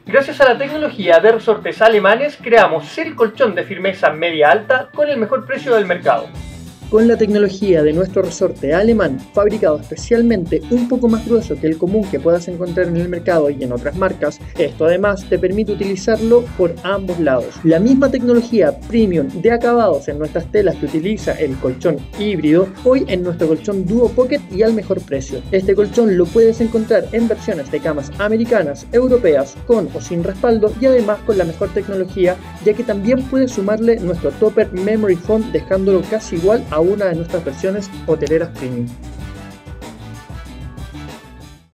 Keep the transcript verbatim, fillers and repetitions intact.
Gracias a la tecnología de resortes alemanes, creamos el colchón de firmeza media alta con el mejor precio del mercado. Con la tecnología de nuestro resorte alemán, fabricado especialmente un poco más grueso que el común que puedas encontrar en el mercado y en otras marcas, esto además te permite utilizarlo por ambos lados. La misma tecnología premium de acabados en nuestras telas que utiliza el colchón híbrido, hoy en nuestro colchón Duo Pocket y al mejor precio. Este colchón lo puedes encontrar en versiones de camas americanas, europeas, con o sin respaldo y además con la mejor tecnología, ya que también puedes sumarle nuestro topper memory foam dejándolo casi igual a a una de nuestras versiones hoteleras premium.